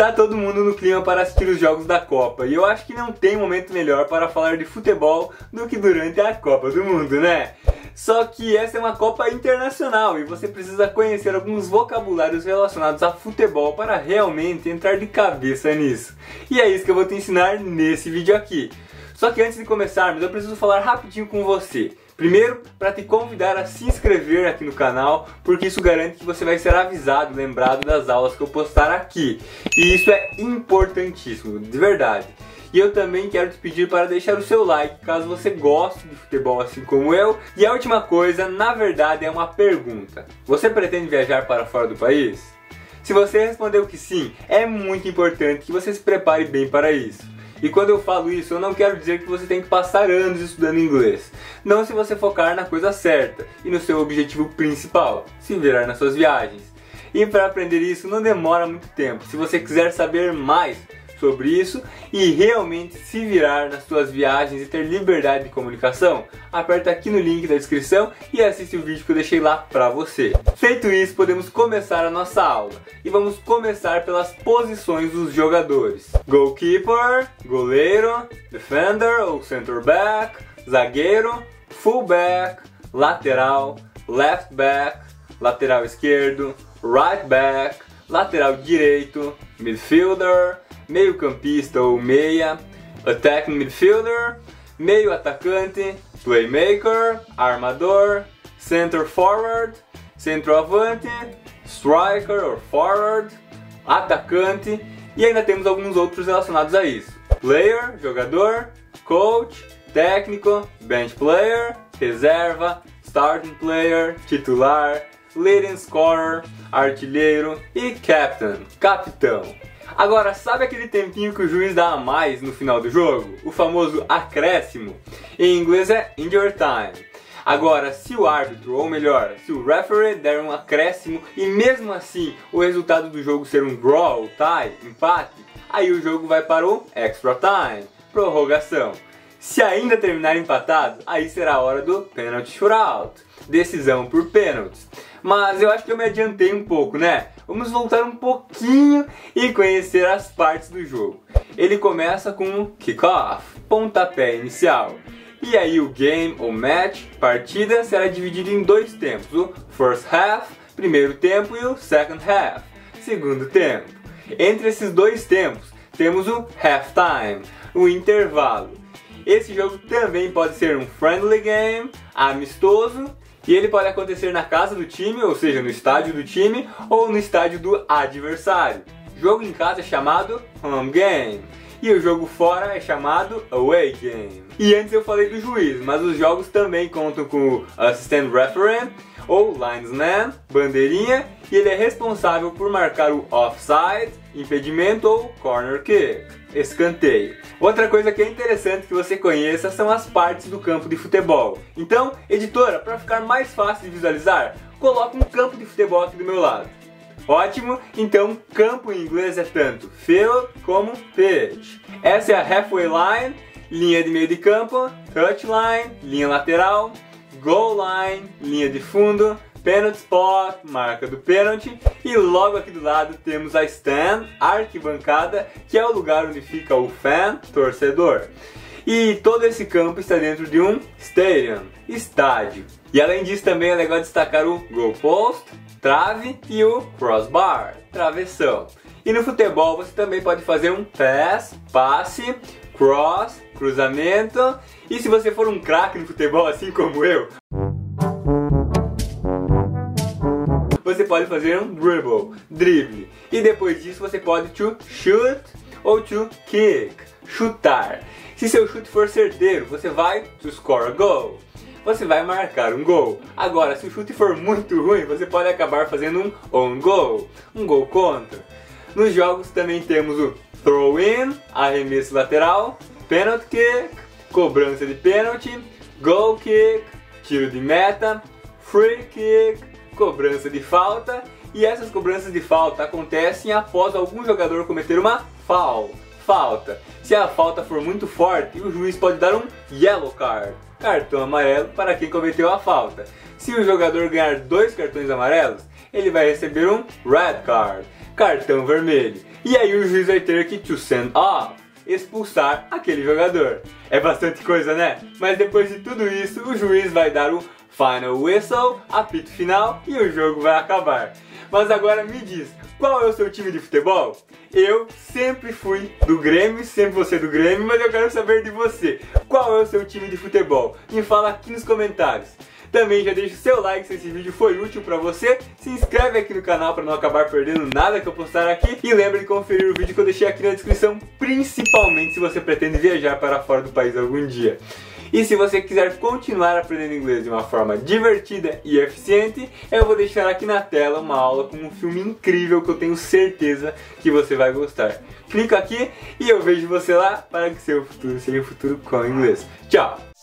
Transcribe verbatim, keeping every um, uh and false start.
Tá todo mundo no clima para assistir os jogos da Copa, e eu acho que não tem momento melhor para falar de futebol do que durante a Copa do Mundo, né? Só que essa é uma Copa internacional e você precisa conhecer alguns vocabulários relacionados a futebol para realmente entrar de cabeça nisso. E é isso que eu vou te ensinar nesse vídeo aqui. Só que antes de começarmos, eu preciso falar rapidinho com você. Primeiro, para te convidar a se inscrever aqui no canal, porque isso garante que você vai ser avisado, lembrado das aulas que eu postar aqui. E isso é importantíssimo, de verdade. E eu também quero te pedir para deixar o seu like, caso você goste de futebol assim como eu. E a última coisa, na verdade, é uma pergunta. Você pretende viajar para fora do país? Se você respondeu que sim, é muito importante que você se prepare bem para isso. E quando eu falo isso, eu não quero dizer que você tem que passar anos estudando inglês. Não se você focar na coisa certa e no seu objetivo principal, se virar nas suas viagens. E para aprender isso não demora muito tempo. Se você quiser saber mais sobre isso e realmente se virar nas suas viagens e ter liberdade de comunicação, aperta aqui no link da descrição e assiste o vídeo que eu deixei lá pra você. Feito isso, podemos começar a nossa aula. E vamos começar pelas posições dos jogadores. Goalkeeper, goleiro, defender ou center back, zagueiro, fullback, lateral, left back, lateral esquerdo, right back, lateral direito, midfielder, meio campista ou meia, attacking midfielder, meio atacante, playmaker, armador, center forward, centroavante, striker or forward, atacante, e ainda temos alguns outros relacionados a isso. Player, jogador, coach, técnico, bench player, reserva, starting player, titular, leading scorer, artilheiro e captain, capitão. Agora, sabe aquele tempinho que o juiz dá a mais no final do jogo? O famoso acréscimo? Em inglês é injury time. Agora, se o árbitro, ou melhor, se o referee der um acréscimo e mesmo assim o resultado do jogo ser um draw, ou tie, empate, aí o jogo vai para o extra time, prorrogação. Se ainda terminar empatado, aí será a hora do penalty shootout, decisão por pênaltis. Mas eu acho que eu me adiantei um pouco, né? Vamos voltar um pouquinho e conhecer as partes do jogo. Ele começa com o kickoff, pontapé inicial. E aí o game ou match, partida, será dividido em dois tempos. O first half, primeiro tempo, e o second half, segundo tempo. Entre esses dois tempos, temos o halftime, o intervalo. Esse jogo também pode ser um friendly game, amistoso, e ele pode acontecer na casa do time, ou seja, no estádio do time, ou no estádio do adversário. Jogo em casa é chamado home game, e o jogo fora é chamado away game. E antes eu falei do juiz, mas os jogos também contam com o assistant referee, ou linesman, bandeirinha, e ele é responsável por marcar o offside, impedimento ou corner kick, escanteio. Outra coisa que é interessante que você conheça são as partes do campo de futebol. Então, editora, para ficar mais fácil de visualizar, coloca um campo de futebol aqui do meu lado. Ótimo, então campo em inglês é tanto field como pitch. Essa é a halfway line, linha de meio de campo, touchline, linha lateral, goal line, linha de fundo, penalty spot, marca do pênalti, e logo aqui do lado temos a stand, arquibancada, que é o lugar onde fica o fan, torcedor. E todo esse campo está dentro de um stadium, estádio. E além disso também é legal destacar o goalpost, trave, e o crossbar, travessão. E no futebol você também pode fazer um pass, passe, cross, cruzamento, e se você for um craque no futebol assim como eu, você pode fazer um dribble, drible. E depois disso você pode to shoot ou to kick, chutar. Se seu chute for certeiro, você vai to score a goal. Você vai marcar um gol. Agora, se o chute for muito ruim, você pode acabar fazendo um own goal, um gol contra. Nos jogos também temos o throw-in, arremesso lateral, penalty kick, cobrança de pênalti, goal kick, tiro de meta, free kick, cobrança de falta, e essas cobranças de falta acontecem após algum jogador cometer uma foul, falta. Se a falta for muito forte, o juiz pode dar um yellow card, cartão amarelo para quem cometeu a falta. Se o jogador ganhar dois cartões amarelos, ele vai receber um red card, cartão vermelho. E aí o juiz vai ter que to send off, expulsar aquele jogador. É bastante coisa, né? Mas depois de tudo isso, o juiz vai dar o final whistle, apito final, e o jogo vai acabar. Mas agora me diz, qual é o seu time de futebol? Eu sempre fui do Grêmio, sempre vou ser do Grêmio, mas eu quero saber de você. Qual é o seu time de futebol? Me fala aqui nos comentários. Também já deixa o seu like se esse vídeo foi útil pra você. Se inscreve aqui no canal para não acabar perdendo nada que eu postar aqui. E lembre de conferir o vídeo que eu deixei aqui na descrição, principalmente se você pretende viajar para fora do país algum dia. E se você quiser continuar aprendendo inglês de uma forma divertida e eficiente, eu vou deixar aqui na tela uma aula com um filme incrível que eu tenho certeza que você vai gostar. Clica aqui e eu vejo você lá para que seu futuro seja um futuro com inglês. Tchau!